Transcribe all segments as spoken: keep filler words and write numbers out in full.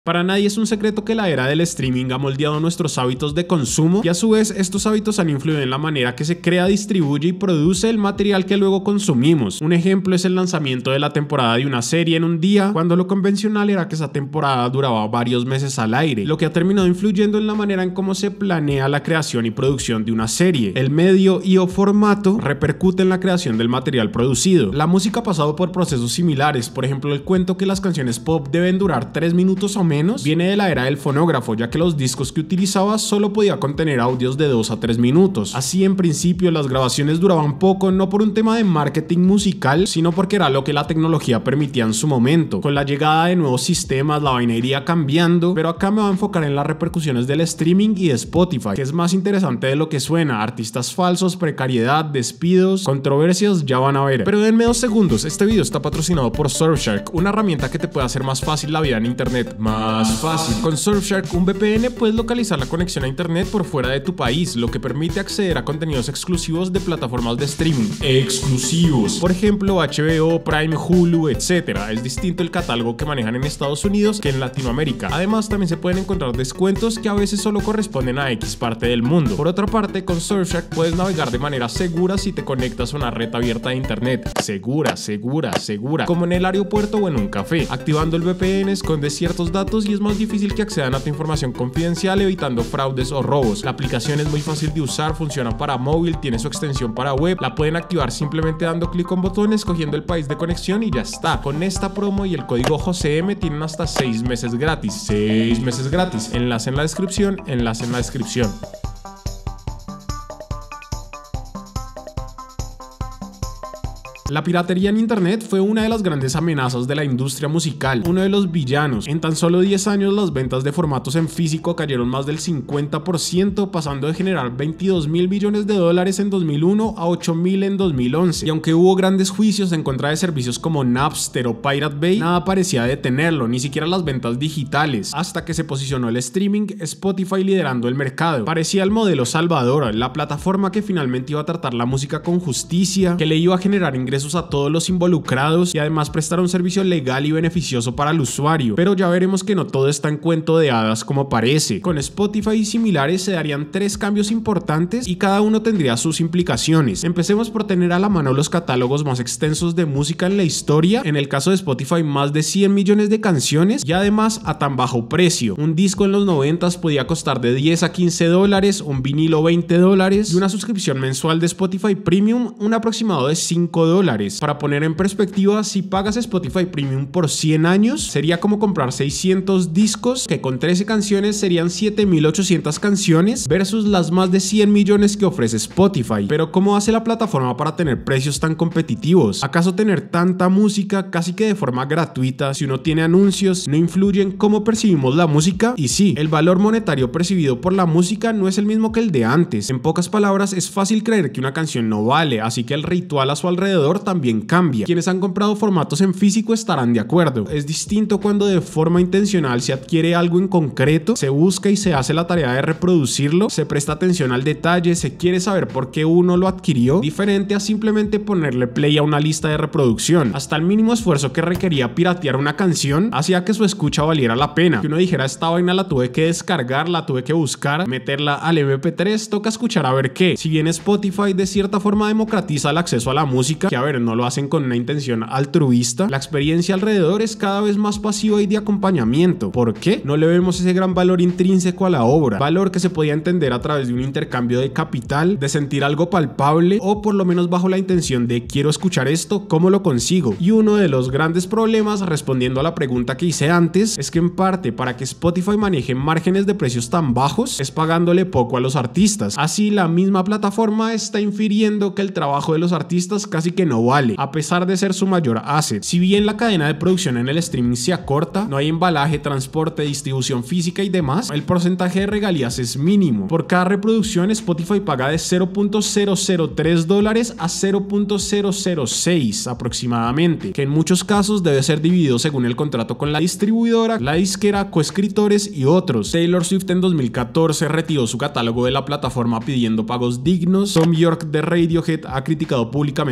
Para nadie es un secreto que la era del streaming ha moldeado nuestros hábitos de consumo y a su vez estos hábitos han influido en la manera que se crea, distribuye y produce el material que luego consumimos. Un ejemplo es el lanzamiento de la temporada de una serie en un día, cuando lo convencional era que esa temporada duraba varios meses al aire, lo que ha terminado influyendo en la manera en cómo se planea la creación y producción de una serie. El medio y o formato repercute en la creación del material producido. La música ha pasado por procesos similares, por ejemplo el cuento que las canciones pop deben durar tres minutos o menos viene de la era del fonógrafo, ya que los discos que utilizaba solo podía contener audios de dos a tres minutos. Así, en principio, las grabaciones duraban poco, no por un tema de marketing musical, sino porque era lo que la tecnología permitía en su momento. Con la llegada de nuevos sistemas, la vaina iría cambiando, pero acá me voy a enfocar en las repercusiones del streaming y de Spotify, que es más interesante de lo que suena. Artistas falsos, precariedad, despidos, controversias, ya van a ver. Pero denme dos segundos, este video está patrocinado por Surfshark, una herramienta que te puede hacer más fácil la vida en internet. Más fácil. Con Surfshark, un V P N, puedes localizar la conexión a internet por fuera de tu país, lo que permite acceder a contenidos exclusivos de plataformas de streaming. Exclusivos. Por ejemplo, H B O, Prime, Hulu, etcétera. Es distinto el catálogo que manejan en Estados Unidos que en Latinoamérica. Además, también se pueden encontrar descuentos que a veces solo corresponden a X parte del mundo. Por otra parte, con Surfshark puedes navegar de manera segura si te conectas a una red abierta de internet. Segura, segura, segura. Como en el aeropuerto o en un café. Activando el V P N esconde ciertos datos y es más difícil que accedan a tu información confidencial, evitando fraudes o robos. La aplicación es muy fácil de usar, funciona para móvil, tiene su extensión para web, la pueden activar simplemente dando clic con botón, escogiendo el país de conexión y ya está. Con esta promo y el código J C M tienen hasta seis meses gratis. seis meses gratis. Enlace en la descripción, enlace en la descripción. La piratería en internet fue una de las grandes amenazas de la industria musical, uno de los villanos. En tan solo diez años las ventas de formatos en físico cayeron más del cincuenta por ciento, pasando de generar veintidós mil billones de dólares en dos mil uno a ocho mil en dos mil once. Y aunque hubo grandes juicios en contra de servicios como Napster o Pirate Bay, nada parecía detenerlo, ni siquiera las ventas digitales, hasta que se posicionó el streaming, Spotify liderando el mercado. Parecía el modelo salvador, la plataforma que finalmente iba a tratar la música con justicia, que le iba a generar ingresos a todos los involucrados y además prestar un servicio legal y beneficioso para el usuario. Pero ya veremos que no todo está en cuento de hadas como parece. Con Spotify y similares se darían tres cambios importantes y cada uno tendría sus implicaciones. Empecemos por tener a la mano los catálogos más extensos de música en la historia. En el caso de Spotify, más de cien millones de canciones y además a tan bajo precio. Un disco en los noventas podía costar de diez a quince dólares, un vinilo veinte dólares y una suscripción mensual de Spotify Premium un aproximado de cinco dólares. Para poner en perspectiva, si pagas Spotify Premium por cien años, sería como comprar seiscientos discos, que con trece canciones serían siete mil ochocientas canciones, versus las más de cien millones que ofrece Spotify. Pero ¿cómo hace la plataforma para tener precios tan competitivos? ¿Acaso tener tanta música casi que de forma gratuita, si uno tiene anuncios, no influye en cómo percibimos la música? Y sí, el valor monetario percibido por la música no es el mismo que el de antes. En pocas palabras, es fácil creer que una canción no vale, así que el ritual a su alrededor también cambia. Quienes han comprado formatos en físico estarán de acuerdo. Es distinto cuando de forma intencional se adquiere algo en concreto, se busca y se hace la tarea de reproducirlo, se presta atención al detalle, se quiere saber por qué uno lo adquirió, diferente a simplemente ponerle play a una lista de reproducción. Hasta el mínimo esfuerzo que requería piratear una canción hacía que su escucha valiera la pena. Que uno dijera, esta vaina la tuve que descargar, la tuve que buscar, meterla al eme pe tres, toca escuchar a ver qué. Si bien Spotify de cierta forma democratiza el acceso a la música, que a ver, no lo hacen con una intención altruista, la experiencia alrededor es cada vez más pasiva y de acompañamiento. ¿Por qué? No le vemos ese gran valor intrínseco a la obra, valor que se podía entender a través de un intercambio de capital, de sentir algo palpable o por lo menos bajo la intención de quiero escuchar esto, ¿cómo lo consigo? Y uno de los grandes problemas, respondiendo a la pregunta que hice antes, es que en parte para que Spotify maneje márgenes de precios tan bajos es pagándole poco a los artistas. Así la misma plataforma está infiriendo que el trabajo de los artistas casi que no vale, a pesar de ser su mayor asset. Si bien la cadena de producción en el streaming se acorta, no hay embalaje, transporte, distribución física y demás, el porcentaje de regalías es mínimo. Por cada reproducción, Spotify paga de cero punto cero cero tres dólares a cero punto cero cero seis aproximadamente, que en muchos casos debe ser dividido según el contrato con la distribuidora, la disquera, coescritores y otros. Taylor Swift en dos mil catorce retiró su catálogo de la plataforma pidiendo pagos dignos. Thom Yorke de Radiohead ha criticado públicamente el tema.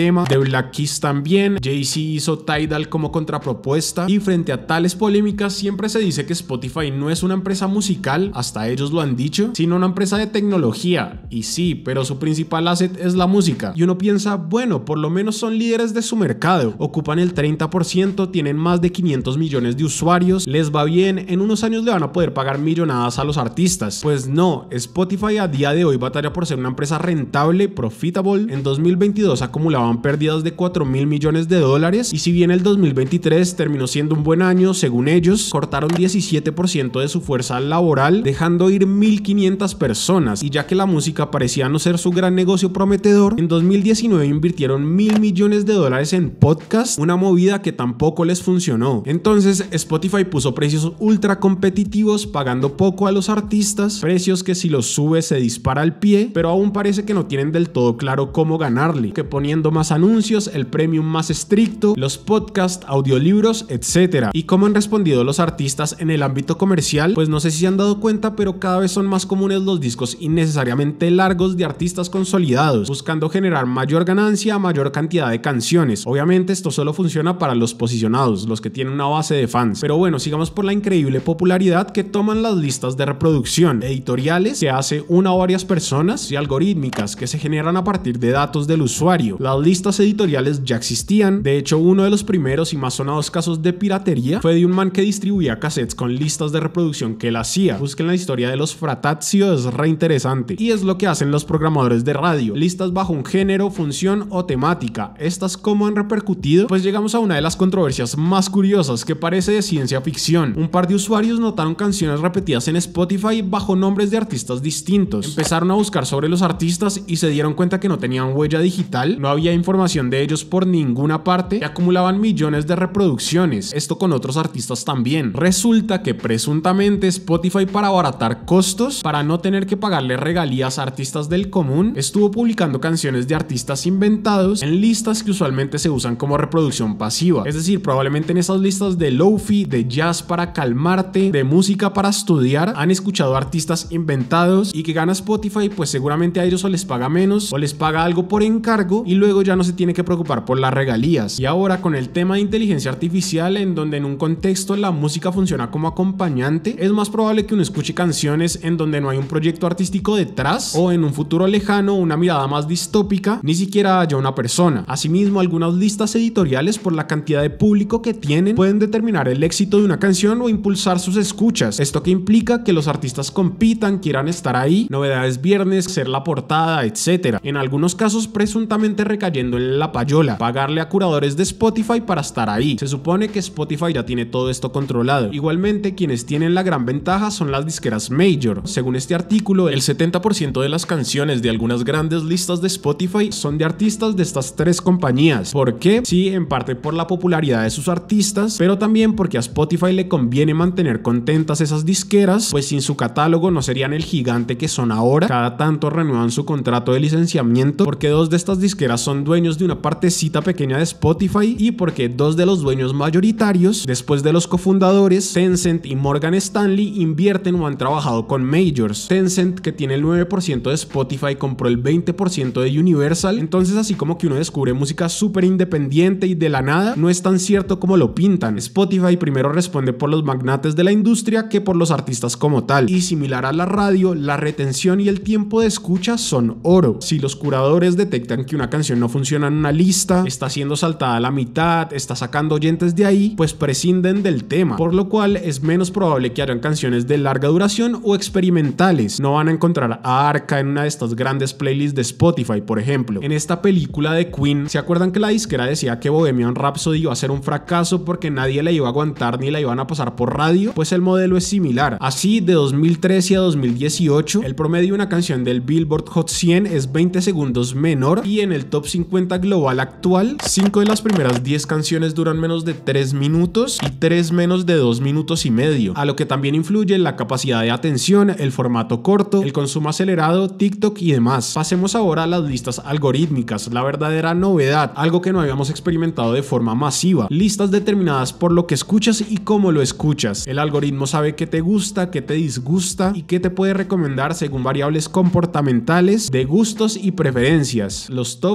tema, The Black Keys también, Jay-Z hizo Tidal como contrapropuesta, y frente a tales polémicas siempre se dice que Spotify no es una empresa musical, hasta ellos lo han dicho, sino una empresa de tecnología. Y sí, pero su principal asset es la música. Y uno piensa, bueno, por lo menos son líderes de su mercado, ocupan el treinta por ciento, tienen más de quinientos millones de usuarios, les va bien, en unos años le van a poder pagar millonadas a los artistas. Pues no, Spotify a día de hoy batalla por ser una empresa rentable, profitable. En dos mil veintidós acumulaban pérdidas de cuatro mil millones de dólares, y si bien el dos mil veintitrés terminó siendo un buen año, según ellos, cortaron diecisiete por ciento de su fuerza laboral, dejando ir mil quinientas personas, y ya que la música parecía no ser su gran negocio prometedor, en dos mil diecinueve invirtieron mil millones de dólares en podcast, una movida que tampoco les funcionó. Entonces Spotify puso precios ultra competitivos, pagando poco a los artistas, precios que si los sube se dispara al pie, pero aún parece que no tienen del todo claro cómo ganarle, que poniendo más anuncios, el premium más estricto, los podcasts, audiolibros, etcétera. ¿Y cómo han respondido los artistas en el ámbito comercial? Pues no sé si se han dado cuenta, pero cada vez son más comunes los discos innecesariamente largos de artistas consolidados, buscando generar mayor ganancia a mayor cantidad de canciones. Obviamente esto solo funciona para los posicionados, los que tienen una base de fans. Pero bueno, sigamos por la increíble popularidad que toman las listas de reproducción, editoriales que hace una o varias personas, y algorítmicas que se generan a partir de datos del usuario. Las listas editoriales ya existían, de hecho uno de los primeros y más sonados casos de piratería fue de un man que distribuía cassettes con listas de reproducción que él hacía. Busquen la historia de los Fratazio, es re interesante. Y es lo que hacen los programadores de radio, listas bajo un género, función o temática. ¿Estas cómo han repercutido? Pues llegamos a una de las controversias más curiosas, que parece de ciencia ficción. Un par de usuarios notaron canciones repetidas en Spotify bajo nombres de artistas distintos. Empezaron a buscar sobre los artistas y se dieron cuenta que no tenían huella digital, no había información de ellos por ninguna parte, y acumulaban millones de reproducciones. Esto con otros artistas también. Resulta que presuntamente Spotify, para abaratar costos, para no tener que pagarle regalías a artistas del común, estuvo publicando canciones de artistas inventados en listas que usualmente se usan como reproducción pasiva. Es decir, probablemente en esas listas de lofi, de jazz para calmarte, de música para estudiar, han escuchado artistas inventados, y que gana Spotify, pues seguramente a ellos o les paga menos o les paga algo por encargo, y luego ya no se tiene que preocupar por las regalías. Y ahora con el tema de inteligencia artificial, en donde en un contexto la música funciona como acompañante, es más probable que uno escuche canciones en donde no hay un proyecto artístico detrás, o en un futuro lejano, una mirada más distópica, ni siquiera haya una persona. Asimismo, algunas listas editoriales, por la cantidad de público que tienen, pueden determinar el éxito de una canción o impulsar sus escuchas. Esto que implica que los artistas compitan, quieran estar ahí, novedades viernes, ser la portada, etcétera. En algunos casos presuntamente recayendo en la payola, pagarle a curadores de Spotify para estar ahí. Se supone que Spotify ya tiene todo esto controlado. Igualmente, quienes tienen la gran ventaja son las disqueras major. Según este artículo, el setenta por ciento de las canciones de algunas grandes listas de Spotify son de artistas de estas tres compañías. ¿Por qué? Sí, en parte por la popularidad de sus artistas, pero también porque a Spotify le conviene mantener contentas esas disqueras, pues sin su catálogo no serían el gigante que son ahora. Cada tanto renuevan su contrato de licenciamiento, porque dos de estas disqueras son dueños de una partecita pequeña de Spotify, y porque dos de los dueños mayoritarios, después de los cofundadores, Tencent y Morgan Stanley, invierten o han trabajado con majors. Tencent, que tiene el nueve por ciento de Spotify, compró el veinte por ciento de Universal. Entonces, así como que uno descubre música súper independiente y de la nada, no es tan cierto como lo pintan. Spotify primero responde por los magnates de la industria que por los artistas como tal. Y similar a la radio, la retención y el tiempo de escucha son oro. Si los curadores detectan que una canción no funciona en una lista, está siendo saltada a la mitad, está sacando oyentes de ahí, pues prescinden del tema, por lo cual es menos probable que hayan canciones de larga duración o experimentales. No van a encontrar a Arca en una de estas grandes playlists de Spotify, por ejemplo. En esta película de Queen, ¿se acuerdan que la disquera decía que Bohemian Rhapsody iba a ser un fracaso porque nadie la iba a aguantar ni la iban a pasar por radio? Pues el modelo es similar. Así, de dos mil trece a dos mil dieciocho, el promedio de una canción del Billboard Hot cien es veinte segundos menor, y en el top cincuenta global actual, cinco de las primeras diez canciones duran menos de tres minutos y tres menos de dos minutos y medio, a lo que también influye la capacidad de atención, el formato corto, el consumo acelerado, TikTok y demás. Pasemos ahora a las listas algorítmicas, la verdadera novedad, algo que no habíamos experimentado de forma masiva. Listas determinadas por lo que escuchas y cómo lo escuchas. El algoritmo sabe qué te gusta, qué te disgusta y qué te puede recomendar según variables comportamentales de gustos y preferencias. Los tops y las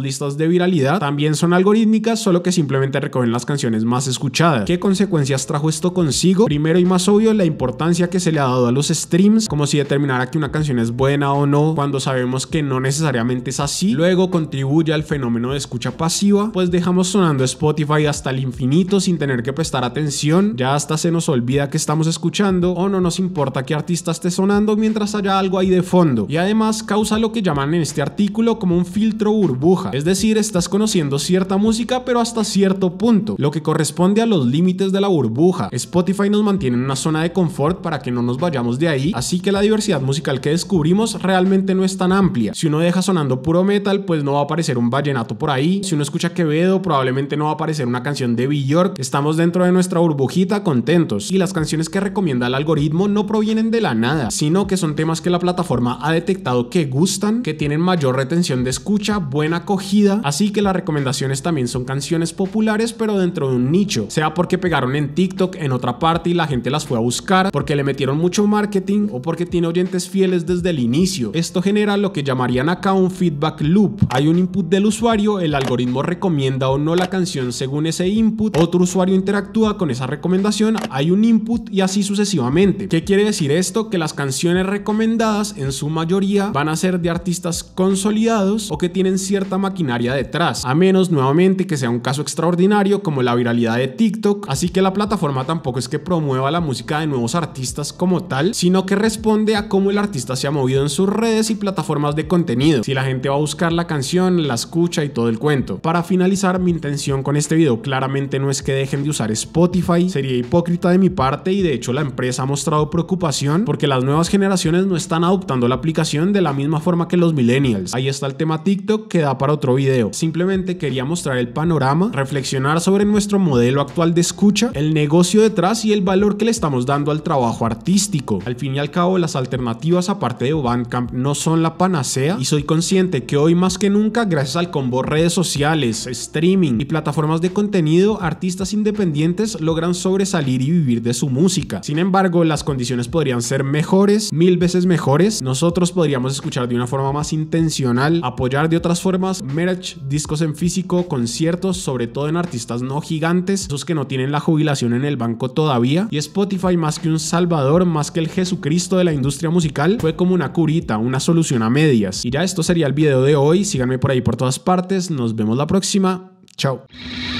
listas de viralidad también son algorítmicas, solo que simplemente recogen las canciones más escuchadas. ¿Qué consecuencias trajo esto consigo? Primero y más obvio, la importancia que se le ha dado a los streams, como si determinara que una canción es buena o no, cuando sabemos que no necesariamente es así. Luego contribuye al fenómeno de escucha pasiva, pues dejamos sonando Spotify hasta el infinito sin tener que prestar atención, ya hasta se nos olvida que estamos escuchando o no nos importa qué artista esté sonando mientras haya algo ahí de fondo. Y además causa lo que llaman en este artículo como un filtro burbuja, es decir, estás conociendo cierta música pero hasta cierto punto, lo que corresponde a los límites de la burbuja. Spotify nos mantiene en una zona de confort para que no nos vayamos de ahí, así que la diversidad musical que descubrimos realmente no es tan amplia. Si uno deja sonando puro metal, pues no va a aparecer un vallenato por ahí. Si uno escucha Quevedo, probablemente no va a aparecer una canción de Björk. Estamos dentro de nuestra burbujita contentos, y las canciones que recomienda el algoritmo no provienen de la nada, sino que son temas que la plataforma ha detectado que gustan, que tienen mayor retención de escucha, buena acogida, así que las recomendaciones también son canciones populares pero dentro de un nicho, sea porque pegaron en TikTok en otra parte y la gente las fue a buscar, porque le metieron mucho marketing o porque tiene oyentes fieles desde el inicio. Esto genera lo que llamarían acá un feedback loop. Hay un input del usuario, el algoritmo recomienda o no la canción según ese input, otro usuario interactúa con esa recomendación, hay un input y así sucesivamente. ¿Qué quiere decir esto? Que las canciones recomendadas en su mayoría van a ser de artistas consolidados o que tienen cierta maquinaria detrás, a menos nuevamente que sea un caso extraordinario como la viralidad de TikTok. Así que la plataforma tampoco es que promueva la música de nuevos artistas como tal, sino que responde a cómo el artista se ha movido en sus redes y plataformas de contenido. Si la gente va a buscar la canción, la escucha y todo el cuento. Para finalizar, mi intención con este video claramente no es que dejen de usar Spotify, sería hipócrita de mi parte, y de hecho la empresa ha mostrado preocupación porque las nuevas generaciones no están adoptando la aplicación de la misma forma que los millennials. Ahí está el tema TikTok, que da para otro video. Simplemente quería mostrar el panorama, reflexionar sobre nuestro modelo actual de escucha, el negocio detrás y el valor que le estamos dando al trabajo artístico. Al fin y al cabo, las alternativas aparte de Bandcamp no son la panacea, y soy consciente que hoy más que nunca, gracias al combo redes sociales, streaming y plataformas de contenido, artistas independientes logran sobresalir y vivir de su música. Sin embargo, las condiciones podrían ser mejores, mil veces mejores. Nosotros podríamos escuchar de una forma más intencional, apoyar de otras formas, merch, discos en físico, conciertos, sobre todo en artistas no gigantes, esos que no tienen la jubilación en el banco todavía. Y Spotify, más que un salvador, más que el Jesucristo de la industria musical, fue como una curita, una solución a medias. Y ya esto sería el video de hoy. Síganme por ahí por todas partes. Nos vemos la próxima. Chao.